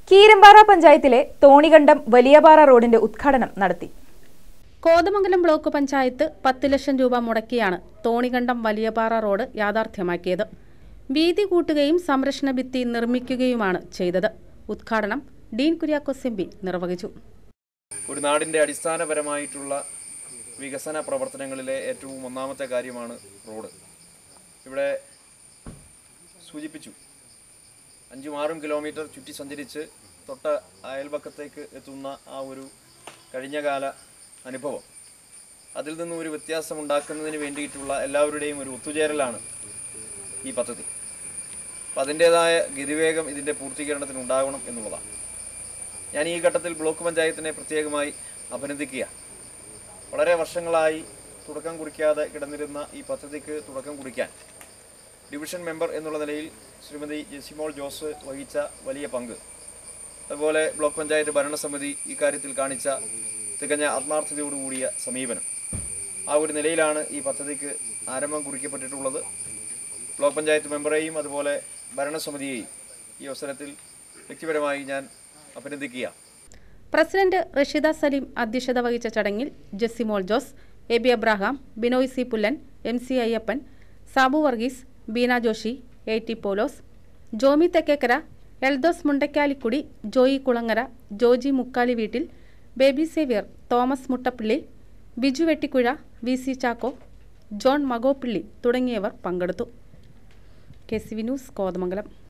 കീരമ്പാറ പഞ്ചായത്തിലെ തോണികണ്ടം വലിയപാറ റോഡിന്റെ ഉദ്ഘാടനം നടത്തി. കോതമംഗലം ബ്ലോക്ക് പഞ്ചായത്ത് 10 ലക്ഷം രൂപ മുടക്കിയാണ് തോണികണ്ടം വലിയപാറ റോഡ് യാഥാർത്ഥ്യമാക്കിയത്. വീതി കൂട്ടുകയും സംരക്ഷണ ഭിത്തി നിർമ്മിക്കുകയുമാണ് ചെയ്തത്. ഉദ്ഘാടനം ഡീൻ കുര്യാക്കോസ് എം.പി. നിർവഹിച്ചു. ഒരു നാടിന്റെ അടിസ്ഥാനപരമായിട്ടുള്ള വികസന പ്രവർത്തനങ്ങളിലെ ഏറ്റവും ഒന്നാമത്തെ കാര്യമാണ് റോഡ്. ഇവിടെ സൂചിപ്പിച്ചു 5-6 കിലോമീറ്റർ ചുറ്റി സഞ്ചരിച്ച് തൊട്ട അയൽപക്കത്തേക്ക് എത്തുന്ന ആ ഒരു കഴിഞ്ഞകാല അനുഭവം, അതിൽ നിന്നും ഒരു വ്യത്യാസമുണ്ടാക്കുന്നതിന് വേണ്ടിയിട്ടുള്ള എല്ലാവരുടെയും ഒരു ഒത്തുചേരലാണ് ഈ പദ്ധതി. അപ്പം അതിൻ്റേതായ ഗതിവേഗം ഇതിൻ്റെ പൂർത്തീകരണത്തിന് ഉണ്ടാകണം എന്നുള്ളതാണ്. ഞാൻ ഈ ഘട്ടത്തിൽ ബ്ലോക്ക് പഞ്ചായത്തിനെ പ്രത്യേകമായി അഭിനന്ദിക്കുക. വളരെ വർഷങ്ങളായി തുടക്കം കുറിക്കാതെ കിടന്നിരുന്ന ഈ പദ്ധതിക്ക് തുടക്കം കുറിക്കാൻ ഡിവിഷൻ മെമ്പർ എന്നുള്ള നിലയിൽ ശ്രീമതി ജെസിമോൾ ജോസ് വഹിച്ച വലിയ പങ്ക്, അതുപോലെ ബ്ലോക്ക് പഞ്ചായത്ത് ഭരണസമിതി ഇക്കാര്യത്തിൽ കാണിച്ച തികഞ്ഞ ആത്മാർത്ഥതയോടുകൂടിയ സമീപനം, ആ ഒരു നിലയിലാണ് ഈ പദ്ധതിക്ക് ആരംഭം കുറിക്കപ്പെട്ടിട്ടുള്ളത്. ബ്ലോക്ക് പഞ്ചായത്ത് മെമ്പറേയും അതുപോലെ ഭരണസമിതിയെയും ഈ അവസരത്തിൽ വ്യക്തിപരമായി ഞാൻ അഭിനന്ദിക്കുക. പ്രസിഡന്റ് റഷീദ സലീം അധ്യക്ഷത വഹിച്ച ചടങ്ങിൽ Jessymol Jose, Aby Abraham, Binoy C Pullan, MC Ayyappan, Sabu Varghese, Beena Joshi, AT Paulose, Jomy Thekkekkara, Eldhose Mundakkalikudy, Joy Kulangara, Joji Mukkali വീട്ടിൽ, ബേബി സേവ്യർ, തോമസ് മുട്ടപ്പിള്ളി, ബിജു വെട്ടിക്കുഴ, VC ചാക്കോ, ജോൺ മഗോപ്പിള്ളി തുടങ്ങിയവർ പങ്കെടുത്തു. KCV news, Kothamangalam.